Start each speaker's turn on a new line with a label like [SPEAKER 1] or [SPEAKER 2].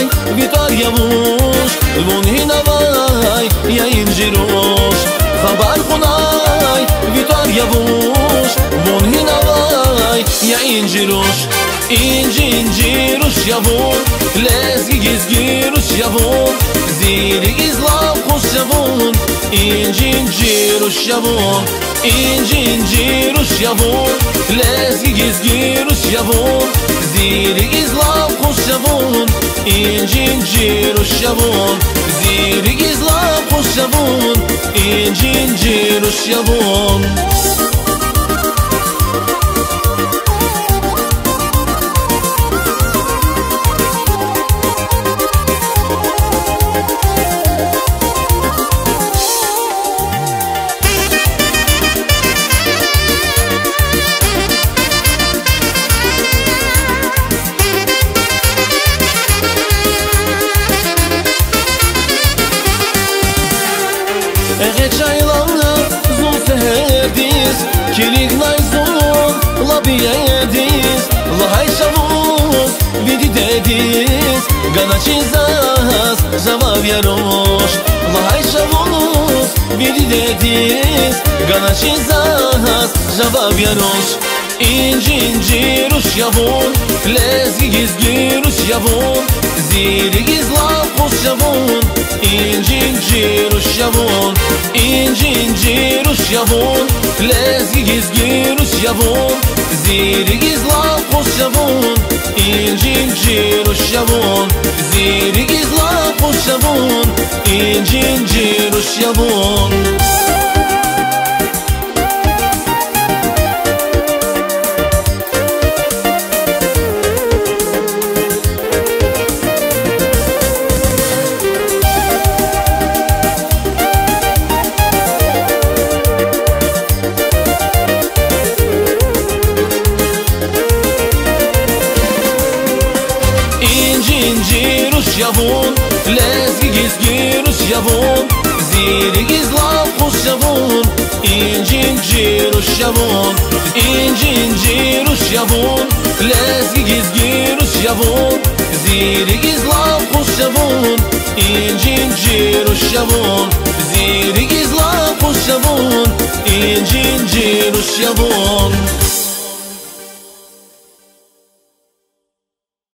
[SPEAKER 1] vitor yavush Lvon hinavai ya injirosh Khabar khunai vitor yavush Lvon hinavai ya injirosh İnjirosh yavun Lezgi gizgirosh yavun Ziri izlav kosh yavun İnjirosh yavun İnjirosh yavun Lezgi gizgirosh yavun Ziri izlav kosh yavun İnjirosh yavun Ziri izlav kosh yavun İnjirosh yavun Çaylanı zul seherdis Kilig nay zul labiyedis Lahay şavuz vidi dedis Gana çizas javav yarosh Lahay şavuz vidi dedis Gana çizas javav yarosh İnjirosh yavun Lezgi gizgirosh yavun Ziri izlav kosh yavun İnjirosh yavun İnjirosh yavun Lezgi gizgirosh yavun Ziri izlav kosh yavun İnjirosh yavun Ziri izlav kosh yavun İnjirosh yavun İnjirosh yavun Lezgi gizgirosh yavun Ziri izlav kosh yavun İnjirosh yavun İnjirosh yavun Lezgi gizgirosh yavun Ziri izlav kosh yavun İnjirosh yavun Ziri izlav kosh yavun İnjirosh yavun